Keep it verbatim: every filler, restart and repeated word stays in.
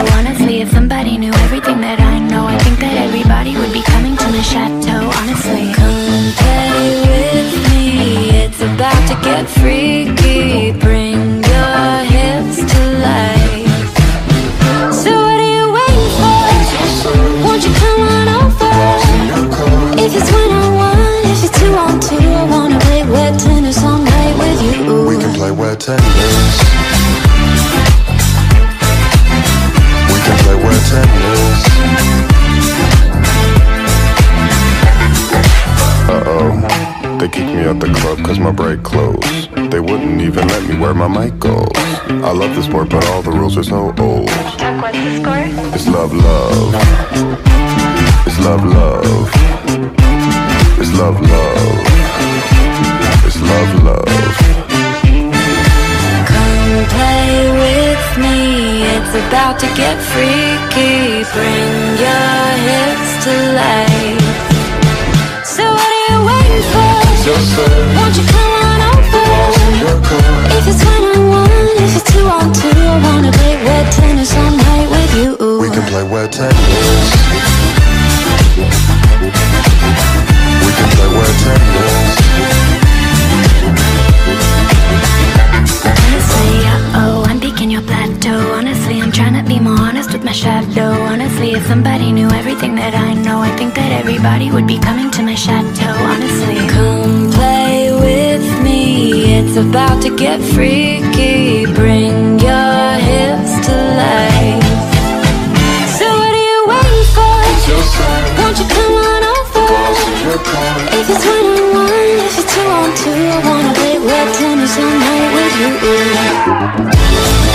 Honestly, if somebody knew everything that I know, I think that everybody would be coming to my chateau. Honestly, come play with me, it's about to get freaky. Bring your hips to life. So what are you waiting for? Won't you come on over? If it's one on one, if it's two on two, I wanna play wet tennis all night with you. We can play wet tennis. We can play wet tennis. Uh-oh, they kicked me out the club cause my break closed. They wouldn't even let me wear my mic goes. I love the sport but all the rules are so old. Chuck, what's the score? It's love, love. It's love, love. It's love, love. It's love, love. Come play with me, it's about to get freaky. Bring your hips to life. So what are you waiting for? Won't you come on over? If it's one on one, if it's two on two, I wanna play wet tennis all night with you. We can play wet tennis. We can play wet tennis. Honestly, uh-oh, I'm peeking your plateau. Honestly, I'm trying to be more honest with my shadow. Honestly, if somebody knew everything that I know, I think that everybody would be coming to my chateau. Honestly, come play with me, it's about to get freaky. Bring your hips to life. So what are you waiting for? Won't you come on over? If it's one on one, if it's two on two, I wanna play wet tennis all night with you.